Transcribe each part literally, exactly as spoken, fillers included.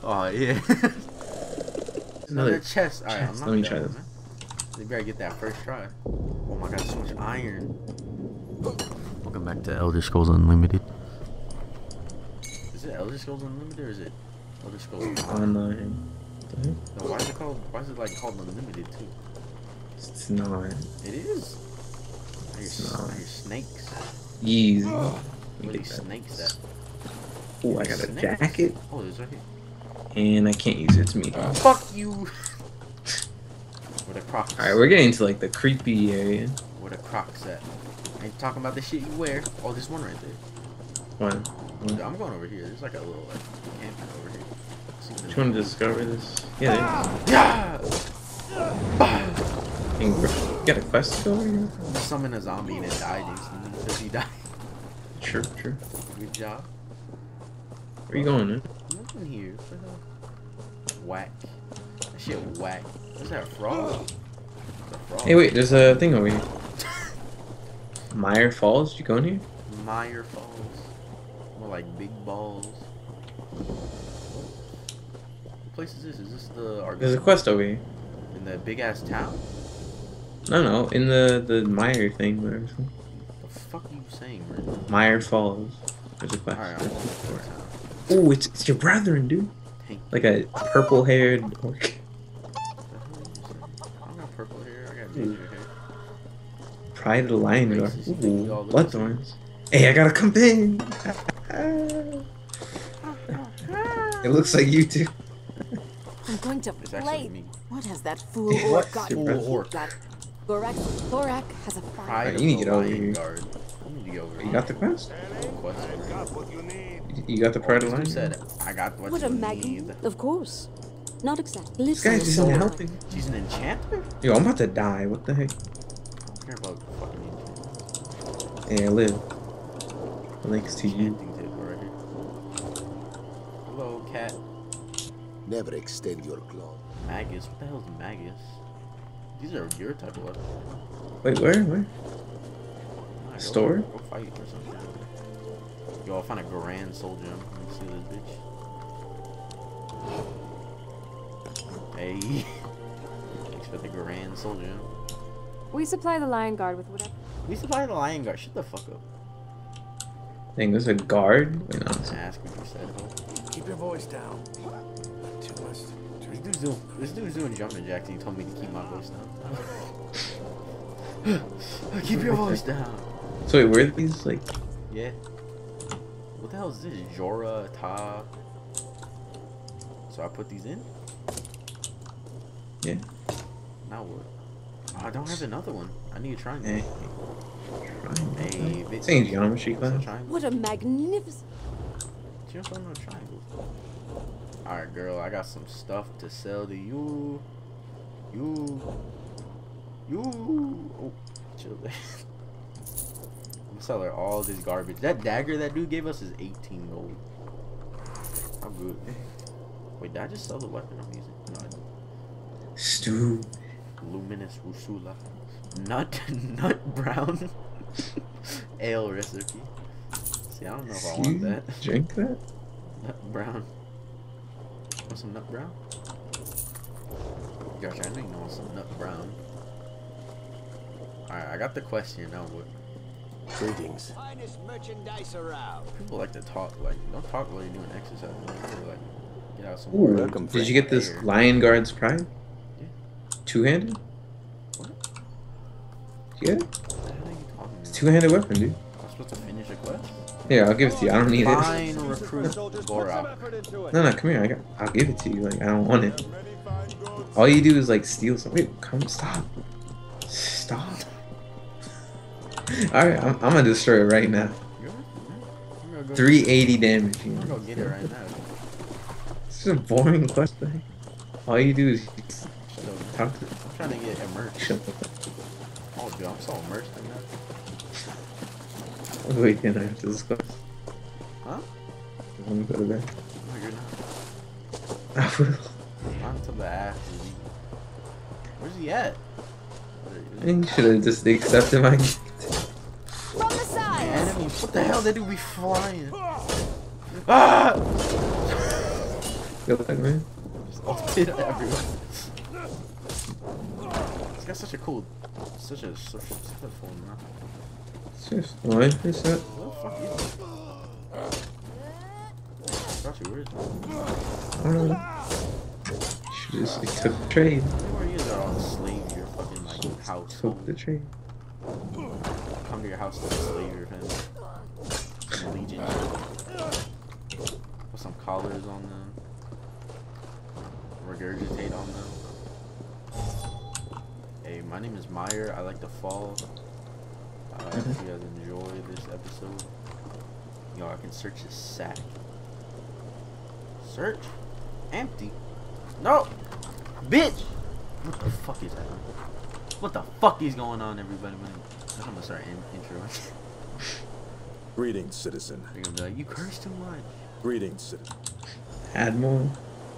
Oh yeah. Another chest. Alright, I'm not Let me try this. Man. You better get that first try. Oh my god, so much iron. Welcome back to Elder Scrolls Unlimited. Is it Elder Scrolls Unlimited or is it Elder Scrolls Online? No, why is it called? Why is it like called Unlimited too? It's not. It is. Are your, It's not. are your snakes? Easy. Where are these snakes at? Oh, I got a Snakes? jacket, Oh, it's right here. and I can't use it. It's me. All Fuck you. Where the Crocs? right, we're getting to like the creepy area. Where the Crocs at? I ain't talking about the shit you wear. Oh, there's one right there. One. One. I'm going over here. There's like a little like camping over here. See if Do there's- you want to discover this? Yeah. Yeah. You got a quest to go over here? Summon a zombie and it died instantly because he died. Sure, sure. Good job. Where you going, man? Nothing here. What the hell? Whack. That shit whack. What's that, a frog? It's a frog. Hey, wait, there's a thing over here. Meyer Falls, you going here? Meyer Falls. More like big balls. What place is this? Is this the our There's a quest over here. in the big ass town? No, no, in the the Meyer thing, whatever. it's called. What the fuck are you saying, man? Meyer Falls. There's a quest. Alright, I'm going to the town. Oh, it's it's your brethren, dude. Thank Like a purple-haired orc. What the hell are you saying? I don't got purple hair. I got ginger hair. Pride of the Lion Guard. Racist, you think we all Ooh, look bloodthorns. Hey, I gotta come in. It looks like you too. I'm going to It's actually play. me. What has that fool What? orc got? Your Fool breath? orc. Got Thorak. Thorak has a fire. Pride Alright, of you need the to get over Lion here. Guard. You need to get over You here. got the quest? Quest over here. You got the Pride of the Who Lion said Guard? it? I got what, What you a magnet. need. Of course. Not exactly. This guy's just Listen, helping. She's an enchanter? Yo, I'm about to die. What the heck? I don't care about fucking enchanters. Hey, I live. Thanks to you. Enchanting table right here. Hello, cat. Never extend your claw. Magus. What the hell is Magus? These are your type of weapons. Wait, where? Where? Nah, go- Store? Go fight or something. Yo, I'll find a grand soul gem. Let me see this bitch. Hey. Thanks for the grand soul gem. We supply the Lion Guard with whatever. We supply the lion guard. Shut the fuck up. Dang, there's a guard? Wait, no. it's- Ask what you said, ho. Keep your voice down. Too much. This dude's doing, this dude's doing jumping jacks and he told me to keep my voice down. Keep your voice down. So wait, where are these, like... Yeah. What the hell is this? Jorah, Ta. So I put these in? Yeah. Now what? Oh, I don't have another one. I need a triangle. Hey. Hey, bitch. It's in geometry What's a class. triangle? What a magnificent. You don't know triangles. Alright, girl, I got some stuff to sell to you. You. You. Oh, chill there. I'm gonna sell her all this garbage. That dagger that dude gave us is eighteen gold. How good. Wait, did I just sell the weapon I'm using? No, I didn't. Stew. Luminous Rusula. Nut, nut brown. Ale recipe. See, I don't know if I want You that. drink that? Nut brown. Want some nut brown? Gosh, I know you want some nut brown. Alright, I got the question now. What Greetings. Finest merchandise around. people like to talk, like, don't talk while you're doing exercise. Like, really, like get out some Ooh, work. Welcome, did you get this Air. Lion Guard's Pride? Yeah. Two-handed? What? You get it? What the hell are you talking It's a about? two-handed weapon, dude. I'm supposed to finish a quest? Here, I'll give it to you. I don't need it. Fine, recruit Gorak. No, no, come here. I got, I'll give it to you. Like, I don't want it. All you do is, like, steal something. Wait, come, stop. Stop. Alright, I'm, I'm gonna destroy it right now. Good? I'm gonna go- three eighty damage. You I'm gonna know? go get it right now. It's just a boring quest thing. All you do is Shut up. talk to I'm trying to get immersed. Shut Oh, dude, I'm so immersed in that. up. Wait, can I have this quest? Huh? Let me go to bed. No, you're not. I will. On to the ass. dude. Where's he at? I think you should have just accepted my gift. From the side. Enemy. What the hell? That dude be flying. Ah! Good luck, man. Just ulted everyone. This guy's such a cool, such a such a form, man. It's just one percent. What the fuck is it? Got you, where is it? I don't know. Should just like, took the trade. Where you guys are all slaves your fucking like house. Took the trade. Come to your house to slave your family. Some legion. Put some collars on them. Regurgitate on them. Hey, my name is Meyer. I like to fall. I uh, hope you guys enjoy this episode. Yo, I can search his sack. Search? Empty. No! Bitch! What the fuck is that? What the fuck is going on, everybody? I'm gonna start in intro. Greetings, citizen. They're gonna be like, you curse too much. Greetings, citizen. Add more.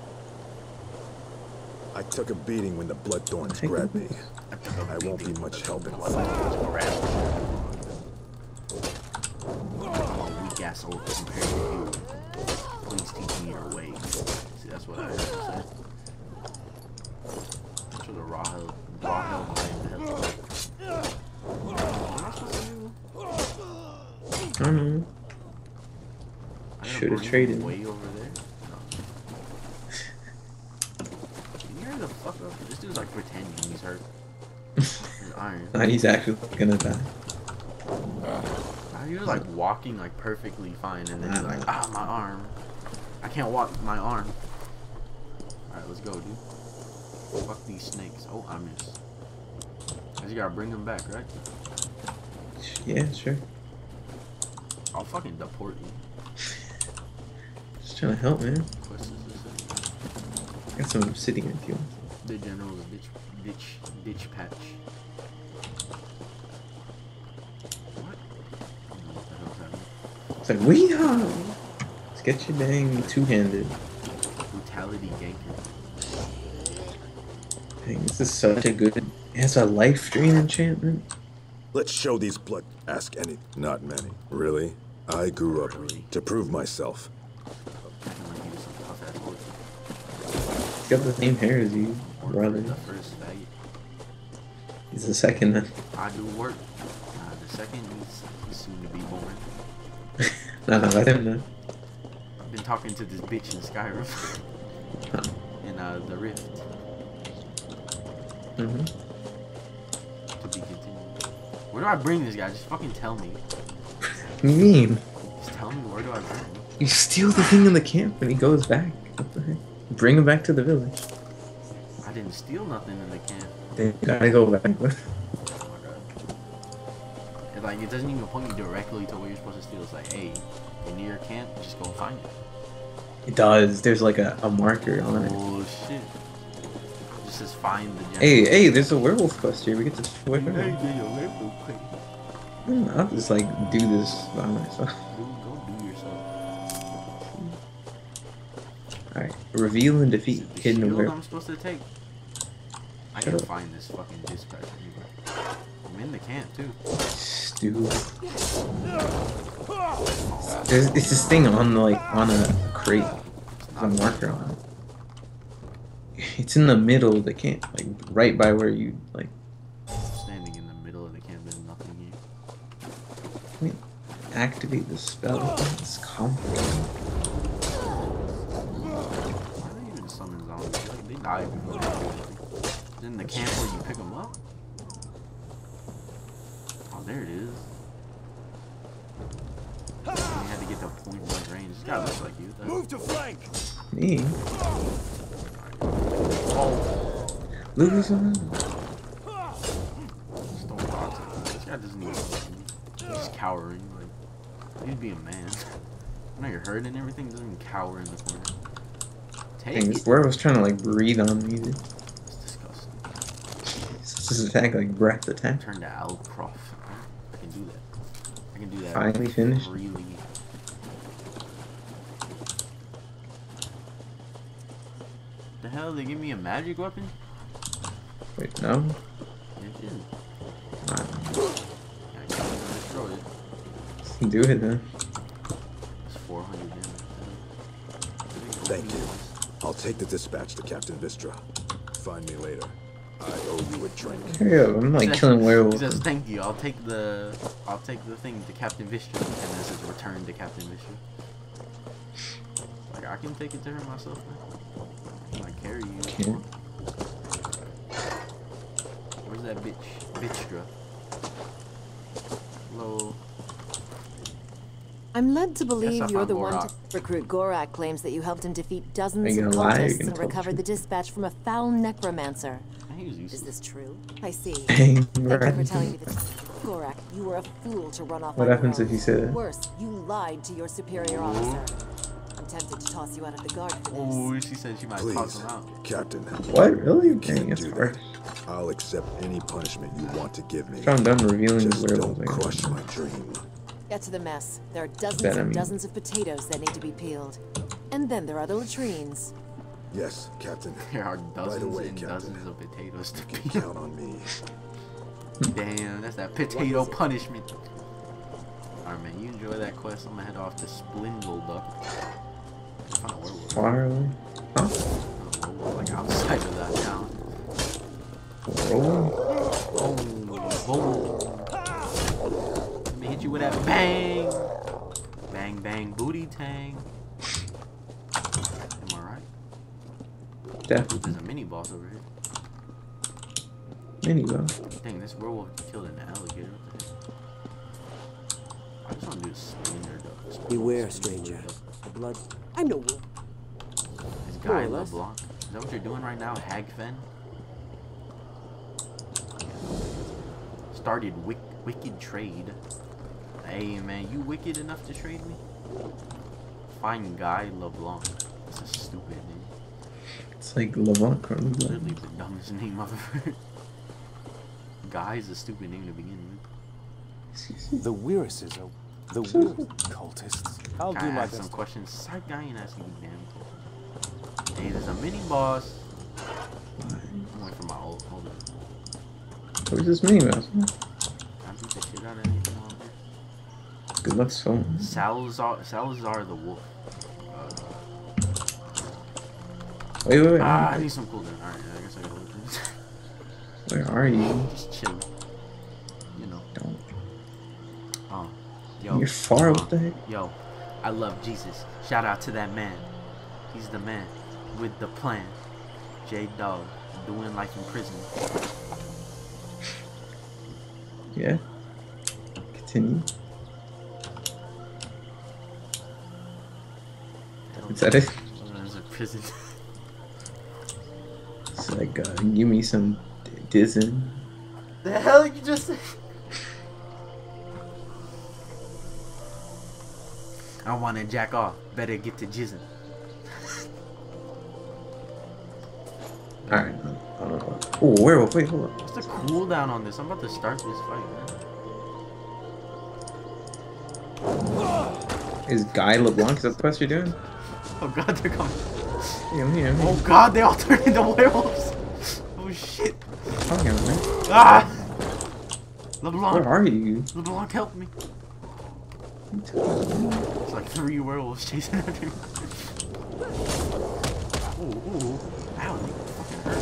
I took a beating when the Bloodthorns grabbed me. I won't be much help in the fight. Oh, weak ass old compared to you. Please teach me your ways. See, that's what I heard you say. That's what the raw hell, raw hell claim to help. What am I supposed to do? I don't know. I gotta Should have bring traded. him way over there. No. Can you hurry the fuck up? This dude's like pretending he's hurt. He's iron. Nah, he's actually gonna die. Now you're like walking like perfectly fine, and then you're like, ah, my arm. I can't walk my arm. Alright, let's go, dude. Fuck these snakes. Oh, I missed. I just gotta bring them back, right? Yeah, sure. I'll fucking deport you. Just trying to help, man. Quest is this? Got some obsidian if you want. The general's ditch, ditch, ditch patch. What? I don't know what the hell's happening. It's like, weehaw! Let's get your dang two-handed. Brutality ganker. Dang, this is such a good... It has a life drain enchantment. Let's show these blood. Ask any. Not many. Really? I grew up to prove myself. I can like use some tough ass horse. He's got the same hair as you, brother. The first faggot. He's the second then. I do work. Uh, the second he's, he's soon to be born. Nah, nah, let him know. I've been talking to this bitch in Skyrim. in uh, the Rift. Mm-hmm. To be continued. Where do I bring this guy? Just fucking tell me. What do you mean? Just tell me where do I bring him? You steal the thing in the camp when he goes back. What the heck? Bring him back to the village. I didn't steal nothing in the camp. Then you gotta go back. Oh my god. It's like, it doesn't even point me directly to where you're supposed to steal. It's like, hey, you're near your camp, just go find it. It does. There's like a, a marker on it. Oh shit. It just says find the general. Hey, hey, there's a werewolf quest here. We get to switch Hey, around. yeah, yeah, real quick. I'll just like do this by myself. Dude, go do yourself. Alright. Reveal and Is defeat it the hidden shield werewolf. I'm supposed to take? I Shut gotta up. find this fucking dispatch anyway. I'm in the camp too. Stupid. There's it's this thing on like on a crate. There's a marker on it. It's in the middle of the camp, like right by where you like. Standing in the middle of the camp, there's nothing here. Wait, activate the spell. It's complicated. Why do they even summon zombies? Like, they die before they do anything. In the camp where you pick them up? Oh, there it is. You had to get the point blank range. This guy looks like you. Though. Move to flank. Me, Oh, lose on. just don't talk to him. This guy doesn't even look at me. He's just cowering. Like, he'd be a man. I know you're hurt and everything. Doesn't even cower in the corner. Take Dang, it. this werewolf's trying to like breathe on me. Dude. It's disgusting. This is attack like breath attack. Turn to Alcroft. I can do that. I can do that. Finally finished. Really. The hell? They give me a magic weapon? Wait, no. It didn't. Alright, Yeah, I can't even destroy it. do it then. It's four hundred damage. Thank you. I'll take the dispatch to Captain Vistra. Find me later. I owe you a drink. Hurry up, I'm like killing He werewolves. says, "Thank you. I'll take the, I'll take the thing to Captain Vistra," and then it says, "Return to Captain Vistra." Like I can take it to her myself, man. I can like carry you. Can't. Where's that bitch? Vistra. Hello. I'm led to Yes, believe I you're found the one Gorak. to recruit. Gorak claims that you helped him defeat dozens Are you of gonna lie or you cultists gonna and tell the recovered the truth? dispatch from a foul necromancer. He was Is useless. this true? I see. Dang, Thank you for right. telling me this. Gorak, you were a fool to run off What on happens your if own. you say that? Worse, you lied to your superior officer. I'm tempted to toss you out of the guard for this. Oh, she said she might toss Please, him out. Captain. What? Really? You Dang, can't that's do hard. that. I'll accept any punishment you want to give me. So I'm done revealing Just the werewolves. don't I guess. crush my dream. Get to the mess. There are dozens Bet I and mean- dozens of potatoes that need to be peeled. And then there are the latrines. Yes, Captain. There are dozens away, and Captain. dozens of potatoes to You can peel. count on me. Damn, that's that potato punishment. Alright, man, you enjoy that quest. I'm gonna head off to Splindleduck. Find a werewolf. Far away. Huh? Find a werewolf, like outside of that town. Rolling? Boom, boom. Let me hit you with that bang. Bang, bang, booty tang. Am I right? Definitely. There's a mini boss over here. Mini though. Dang, this werewolf killed an alligator. What the heck? I just want to do a splinter duck. Beware, stranger. Blood. I know. This More guy or less. LeBlanc. Is that what you're doing right now, Hagfen? Started wick wicked trade. Hey man, you wicked enough to trade me? Fine guy LeBlanc. That's a stupid name. It's like LeBlanc or LeBlanc. Literally the dumbest name I've ever heard. Guy is a stupid name to begin with. The Weirises are the weird cultists. I'll Can do I my ask some best. questions? Side guy ain't asking you damn questions. Hey, there's a mini boss. I'm waiting for my ult. Hold on. Where's this mini mouse? Can I beat the shit out of anything on here? Good luck, phone. Salazar, Salazar the wolf. Uh, Wait, wait, wait. ah, I need some cooldown. Alright, I guess I gotta look at this. Where are you? Just chilling. You know. Don't. Oh. Yo. You're far. uh, What the heck? Yo. I love Jesus. Shout out to that man. He's the man with the plan. J Dog. Doing life in prison. Yeah. Continue. Is that it? There's a prison. It's like, uh, give me some d- Dizzin. The hell you just said? I wanna jack off. Better get to jizzing. Alright. I don't know. Oh, werewolf. Wait, hold up. What's the cooldown on this? I'm about to start this fight, man. Is Guy LeBlanc? Is that the quest you're doing? Oh god, they're coming. Yeah, I'm here. I'm here. Oh god, they all turned into werewolves. Oh shit. Oh, yeah, man. Ah! Where LeBlanc. are you? LeBlanc, help me. It's like three werewolves chasing after me. Ooh, ooh. Ow, they fucking hurt.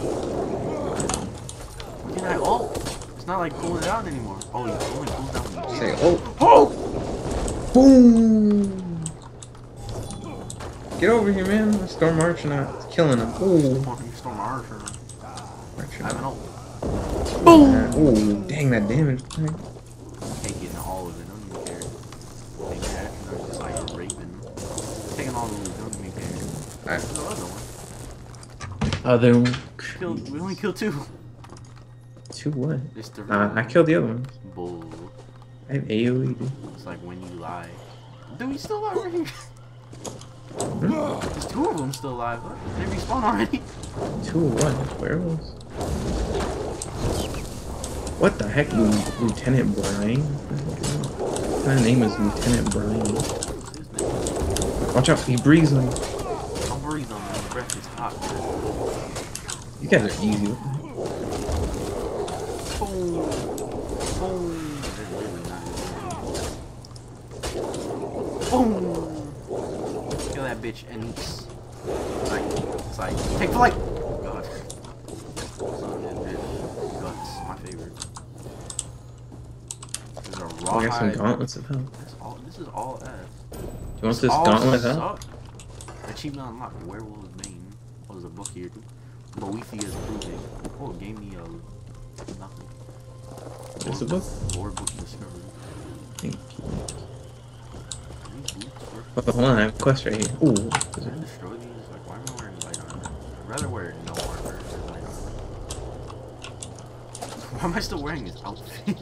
Low. Can I ult? It's not like cooling down anymore. Oh, it only cools down when you Say, hit. oh. Oh! Boom! Get over here, man. Storm Archonauts. It's killing him. Ooh. Fucking Storm Archer. I have an Archonauts. ult. Boom! Ooh, dang that damage. Ain't getting all of it, don't even care. Taking that, I'm just like raping. Taking all the loot, don't even care. Alright. There's the other one. Other one. Killed, we only killed two. Two what? It's the Uh, I killed the other one. bull. I have AoE, dude. It's like when you lie. Dude, he's still alive right here. There's two of them still alive. What? They respawn already. Two what? Werewolves? What the heck, Lu- Lieutenant Brian? What kind of name is Lieutenant Brian? Watch out, he breathes on you. I'll breathe on him. His breath is hot. You guys are easy. Boom. Boom. They're really nice. Boom. Kill that bitch, Anise. Nice. It's like, take flight! Oh god. Guts, my favorite. There's a raw I got some hide. gauntlets of health. This, all, this is all ass. Do you want this all gauntlet of health? suck. Achievement unlocked. Werewolf's Mane. Oh, there's a book here too. Boethiah's Proving. Oh, it gave me a nothing. What's the book? Lore book discovered. Thank you. These boots were Oh, hold on, I have a quest right here. Ooh. Can I destroy these? Like, why am I wearing light armor? I'd rather wear no armor than light armor. Why am I still wearing this outfit?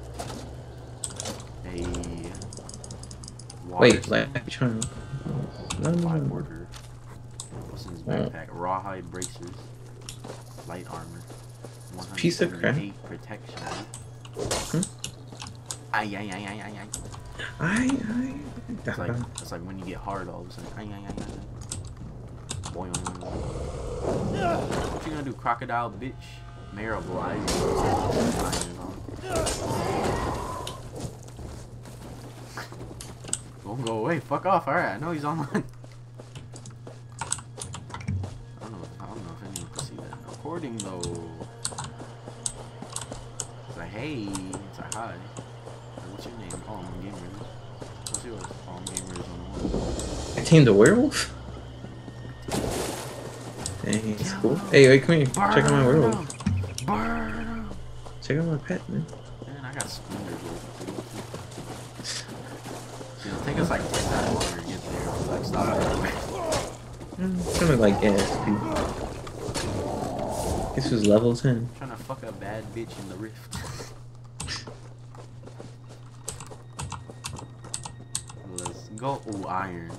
A water Wait, skin, like, I'm trying to. No, no, five no. worker. What's in his Oh. backpack? Rawhide bracers, light armor, Piece of crap. one hundred seventy-eight protection. Hmm? Ay ay ay ay ay ay. I, I. It's like it's like when you get hard all of a sudden. Ay ay ay ay. Boing. What you gonna do, crocodile bitch? Mayor of Lies. Don't go away. Fuck off. Alright, I know he's online. I don't know. I don't know if anyone can see that. Recording though. It's like, hey. It's like, hi. Like, what's your name? Oh, I'm Gamer. What's yours? Oh, I'm Gamers on one. I tamed a werewolf? Dang, it's cool. Hey, wait, come here. Check out my werewolf. Burn. Check out my pet, man. Man, I got splinters. See, it'll take us like ten times longer to get there. It's like, stop it. Mm, it's gonna look like gas, dude. This was level ten. Trying to fuck a bad bitch in the rift. Let's go. Ooh, iron.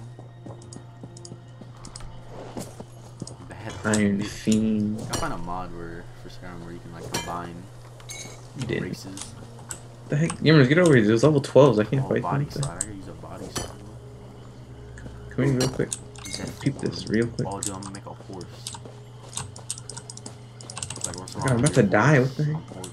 Bad Iron bitch. Fiend. I find a mod where for Skyrim where you can like combine You did. races. The heck? Gamers, get over here. There's level twelves. I can't Oh, fight body them. slide. I gotta use a body slide. Come here real quick. Peep this real quick. Oh, dude, I'm gonna make a horse. Like, what's God, wrong I'm with about to your die. horse? What the heck? I'm horse.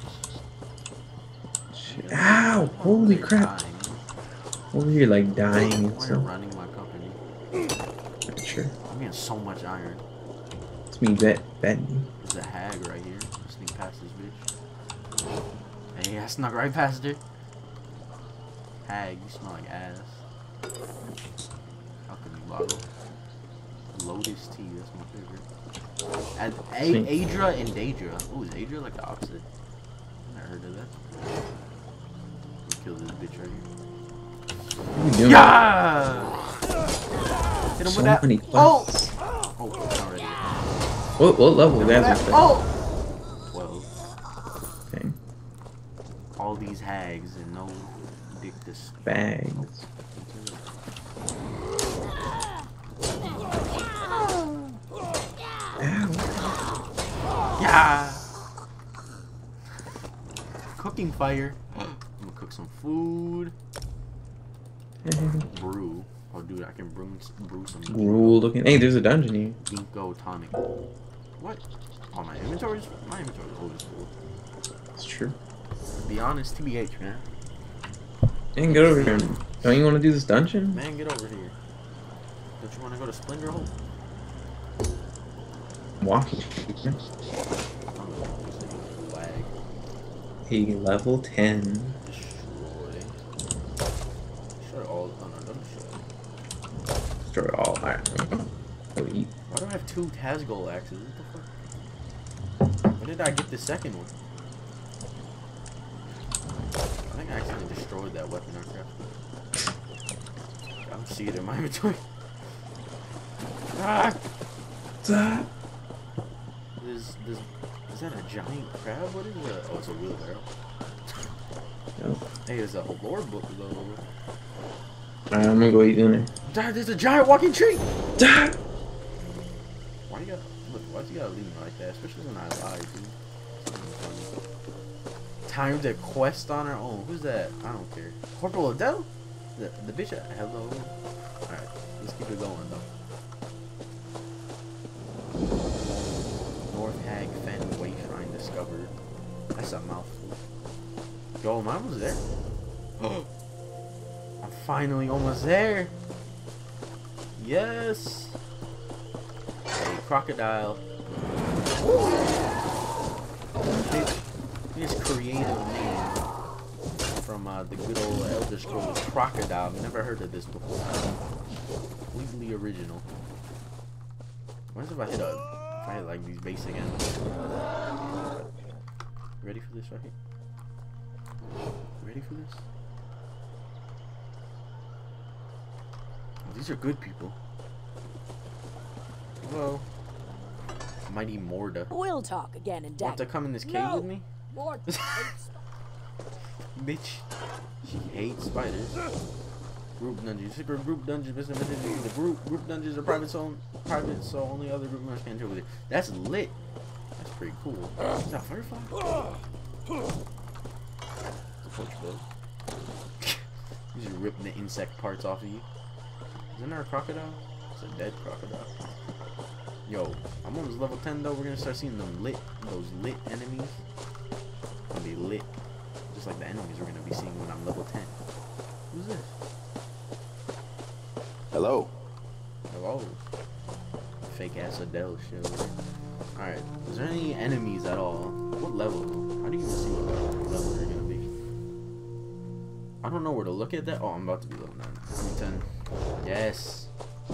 Shit. Ow! Holy You're crap. dying. Over here, like dying and Why you're stuff. running my company? Sure. I'm getting so much iron. It's me, Bet. Betting. There's a hag right here. Sneak past this bitch. Hey, I snuck right past her. Hag, you smell like ass. Alchemy bottle. Lotus tea, that's my favorite. And A Adra and Daedra. Oh, is Adra like the opposite? I never heard of that. We'll kill this bitch right here. What are you doing? Yeah! Hit him So with that. many Oh! quests. Oh, it's not ready. What, what level is that? Oh! twelve. Okay. All these hags and no dick this. Bags. Ow. Yeah! Cooking fire. I'm gonna cook some food. Brew. Oh, dude, I can brew, brew some Rule looking. Hey, there's a dungeon here. ginkgo tonic. What? Oh, my inventory's my inventory's always full. It's true. To be honest, T B H, man. Man, get over here. Don't you want to do this dungeon? Man, get over here. Don't you want to go to Splendor Hole? Walking. I don't know. Just a flag. Hey, level ten. Destroy. Destroy all. Oh no, don't destroy. Destroy it all. Alright. Go eat. Why do I have two Tazgol axes? What the fuck? When did I get the second one? I think I accidentally destroyed that weapon I crafted. I don't see it in my inventory. Ah! Stop. Is, is, is that a giant crab? What is that? Oh, it's a wheelbarrow. No. Hey, there's a lore book though. Alright, I'm gonna go eat dinner. Dad, there's a giant walking tree! Dad! Why you gotta, look, why'd you gotta leave me like that? Especially when I lie, dude. Time to quest on our own. Who's that? I don't care. Corporal Adele? The, the bitch at hello? Alright, let's keep it going though. North Hag Fen Way Shrine discovered. That's a mouthful. Yo, am I almost there? I'm finally almost there. Yes. Hey, crocodile. His creative name from uh, the good old Elder Scrolls Crocodile. I've never heard of this before. Completely original. What if I hit a, if I hit like these basic enemies? Ready for this right here? Ready for this? Oh, these are good people. Hello. Mighty Morda. We'll talk again in Want to Dagger. come in this cave No. with me? More Bitch. She hates spiders. Group dungeons. Secret group dungeons. Business messages. The group group dungeons are private, so private, so only other group members can enter with it. That's lit. That's pretty cool. Is that a firefly? It's a porch You just rip the insect parts off of you. Isn't there a crocodile? It's a dead crocodile. Yo, I'm almost level ten though. We're gonna start seeing them lit, those lit enemies. It's gonna be lit. Just like the enemies we're gonna be seeing when I'm level ten. Who's this? Hello. Hello. Fake ass Adele shit. Alright, is there any enemies at all? What level? How do you even see what level they're gonna be? I don't know where to look at that. Oh, I'm about to be level nine. I'm ten. Yes.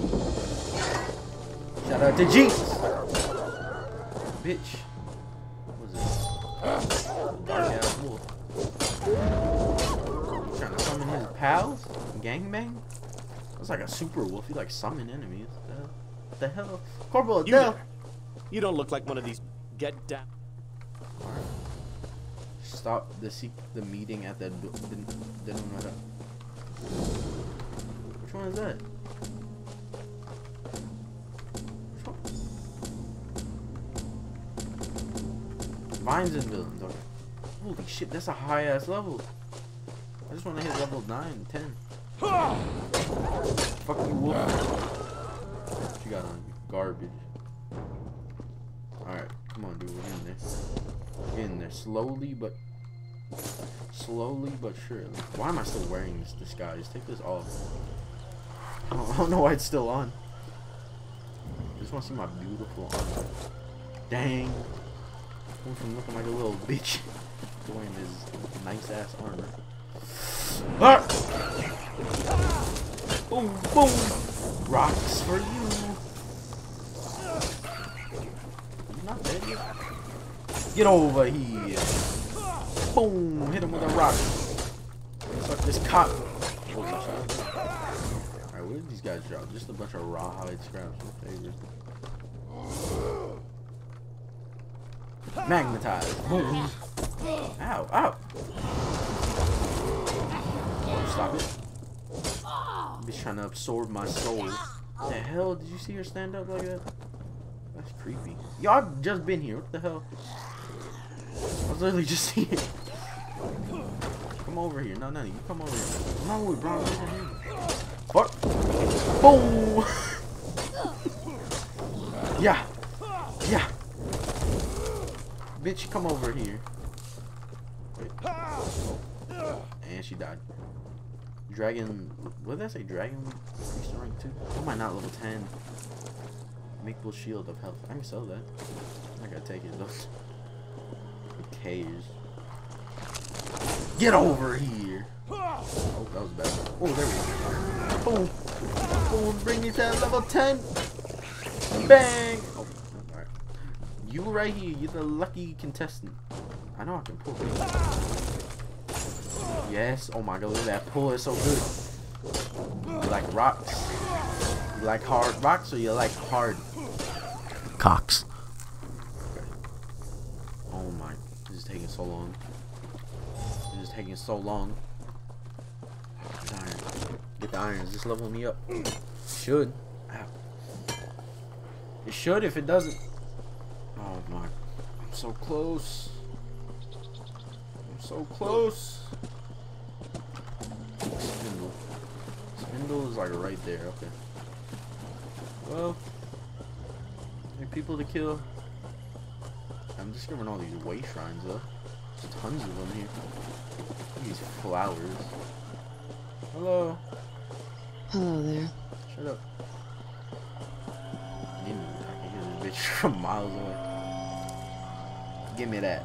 Shout out to Jesus! Bitch. What is this? Dark ass wolf. Trying to summon his pals? Gangbang? That's like a super wolf. He like summon enemies. The hell? What the hell? Corporal You Adele! there. You don't look like one of these. Get down. Alright. Stop the seek the meeting at the do- the, the, the Which one is that? Which one? Vines and villains. Okay. Holy shit, that's a high ass level. I just want to hit level nine, ten. Fuck you, wolf. What you got on you? Garbage. Alright, come on, dude. We're in there. We're getting there slowly, but slowly but surely. Why am I still wearing this disguise? Take this off. I don't, I don't know why it's still on. I just want to see my beautiful armor. Dang. Went from looking like a little bitch to wearing this nice ass armor. Ah! Boom, boom. Rocks for you. You're not dead yet. Get over here. Boom. Hit him with a rock. Suck this cock. Alright, what did these guys drop? Just a bunch of rawhide scraps. My favorite. Magnetized. Boom. Ow, ow. Stop it. Bitch trying to absorb my soul. What the hell? Did you see her stand up like that? That's creepy. Y'all just been here. What the hell? I was literally just here. Come over here. No, no, you come over here. No, bro. Fuck. Boom. Yeah. Yeah. Bitch, come over here. Wait. Oh. And she died. Dragon. What did I say? Dragon priest rank two? Why am I not level ten? Maple shield of health. I can sell that. I gotta take it though. Who cares? Get over here! Oh, that was bad. Oh, there we go. Boom! Boom! Bring me to level ten! Bang! Oh, alright. You right here. You're the lucky contestant. I know I can pull. Yes. Oh my god, look at that pull. It's so good. You like rocks? You like hard rocks or you like hard cocks? Okay. Oh my. This is taking so long. This is taking so long. Get the iron. Get the iron. Is this leveling me up? It should. Ow. It should if it doesn't. Oh my. I'm so close. I'm so close. Spindle. Spindle is like right there. Okay. Well, there are people to kill. I'm discovering all these way shrines though. There's tons of them here. Look at these flowers. Hello. Hello there. Shut up. I can hear this bitch from miles away. Give me that.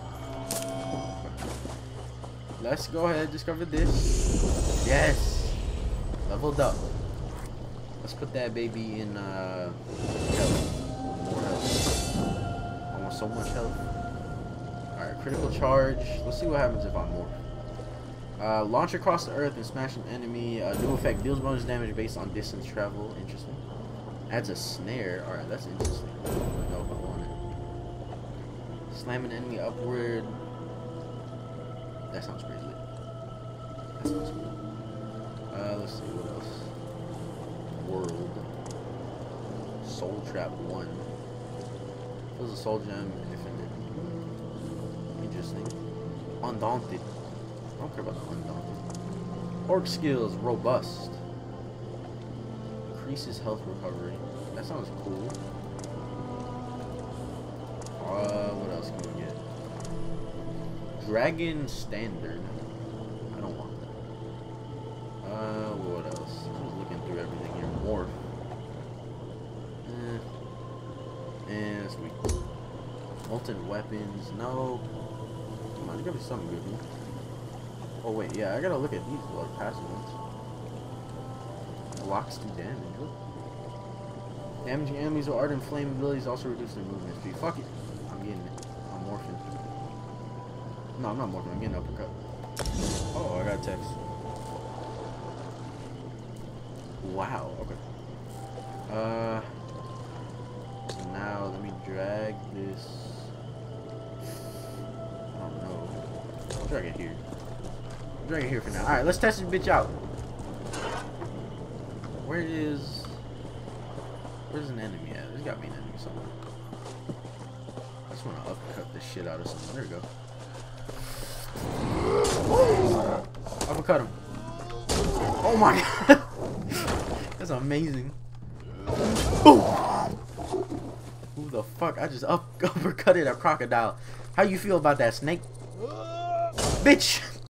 Let's go ahead and discover this. Yes. Leveled up. Let's put that baby in uh health. More health. I want so much health. Alright, critical charge. Let's see what happens if I'm morph. Uh, launch across the earth and smash an enemy. Uh, new effect deals bonus damage based on distance travel. Interesting. Adds a snare. Alright, that's interesting. I don't know if I want it. Slam an enemy upward. That sounds crazy. That sounds cool. Uh, let's see what else. World. Soul Trap one. Fills a soul gem. Infinite. Interesting. Undaunted. I don't care about the Undaunted. Orc skills. Robust. Increases health recovery. That sounds cool. Uh, what else can we get? Dragon Standard. I don't want that. Uh, what else? I'm just looking through everything here. Morph. Eh. Eh, sweet. Molten weapons. No. Come on, there's gotta be something good here. Oh, wait, yeah, I gotta look at these blood passive ones. Blocks do damage. What? Damaging enemies with ardent flame abilities also reduce their movement speed. Fuck it. I'm getting it. I'm morphing. No, I'm not morphing. I'm getting uppercut. Oh, I got a text. Wow. Okay. Uh. So now let me drag this. I don't know. I'll drag it here. I'll drag it here for now. All right, let's test this bitch out. Where is? Where's an enemy at? There's gotta be an enemy somewhere. I just want to uppercut the shit out of someone. There we go. Uppercut him. Oh my god. That's amazing. Boom. Who the fuck? I just up uppercutted a crocodile. How you feel about that, snake? Bitch.